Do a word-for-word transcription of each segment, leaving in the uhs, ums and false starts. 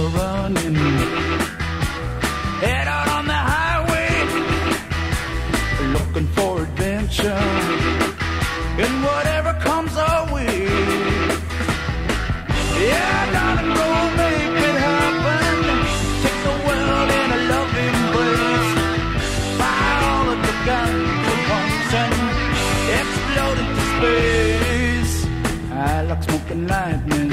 motor running, head out on the highway, looking for adventure, and whatever comes our way. Yeah, darling, go make it happen. Take the world in a loving embrace. Fire all of the guns at once and explode into space. I like smoking lightning,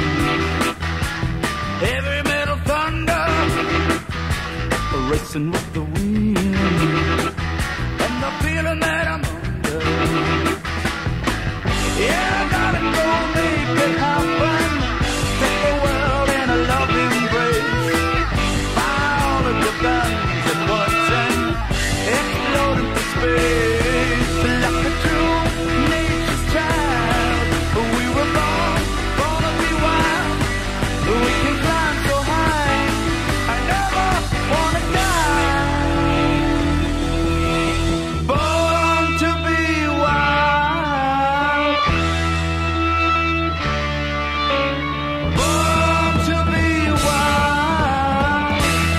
heavy metal thunder, racing with the wind, and the feeling that I'm under. Yeah, darling, go make it happen. Take the world in a loving embrace. Fire all of your guns at once and explode into space. Like a true nature's child, we were born, born to be wild. We can climb so high, I never wanna die. Born to be wild, born to be wild.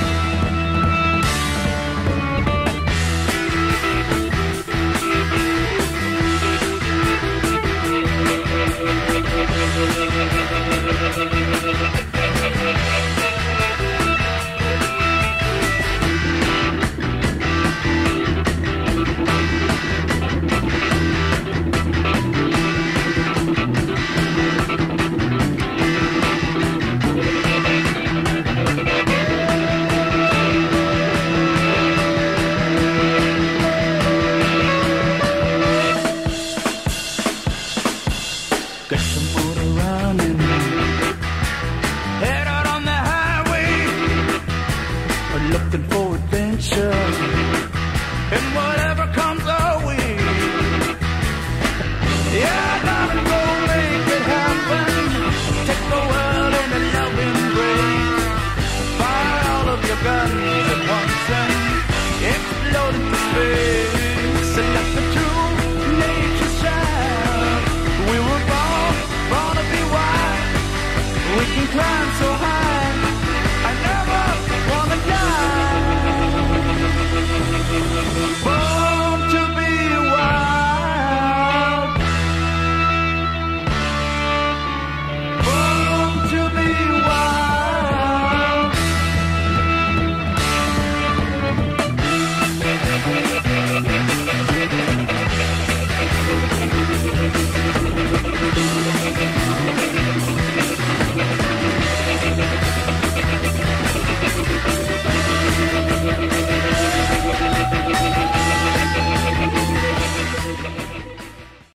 Get the motor running, head out on the highway, looking for